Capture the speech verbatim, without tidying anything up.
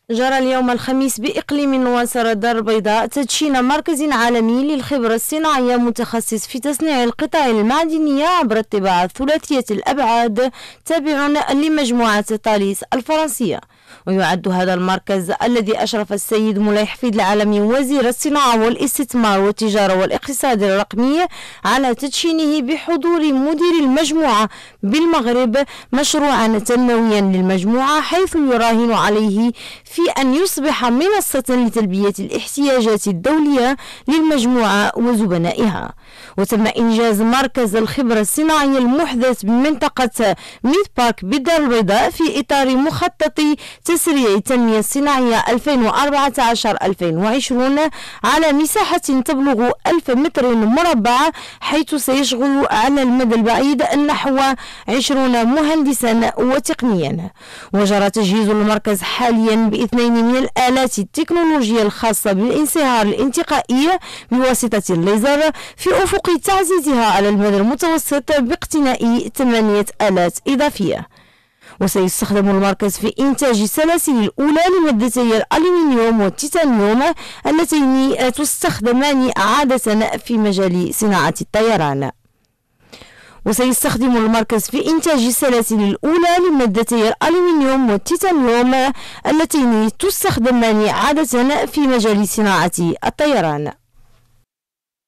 جرى اليوم الخميس بإقليم نواصر الدار البيضاء تدشين مركز عالمي للخبرة الصناعية متخصص في تصنيع القطع المعدنية عبر الطباعة ثلاثية الأبعاد تابع لمجموعة طاليس الفرنسية. ويعد هذا المركز الذي أشرف السيد مولاي حفيظ العالمي وزير الصناعة والاستثمار والتجارة والاقتصاد الرقمي على تدشينه بحضور مدير المجموعة بالمغرب مشروعا تنمويا للمجموعة، حيث يراهن عليه في أن يصبح منصة لتلبية الاحتياجات الدولية للمجموعة وزبنائها. وتم إنجاز مركز الخبرة الصناعية المحدث بمنطقة ميد بارك بالدار البيضاء في إطار مخطط تسريع التنمية الصناعية ألفين وأربعة عشر ألفين وعشرين على مساحة تبلغ ألف متر مربع، حيث سيشغل على المدى البعيد نحو عشرين مهندسا وتقنيا. وجرى تجهيز المركز حاليا باثنين من الآلات التكنولوجية الخاصة بالانصهار الانتقائي بواسطة الليزر في أفق تعزيزها على المدى المتوسط باقتناء ثمانية آلات إضافية. وسيستخدم المركز في إنتاج السلاسل الأولى لمادتي الألمنيوم والتيتانيوم اللتين تستخدمان عادة في مجال صناعة الطيران. وسيستخدم المركز في إنتاج السلاسل الأولى لمادتي الألمنيوم والتيتانيوم اللتين تستخدمان عادة في مجال صناعة الطيران.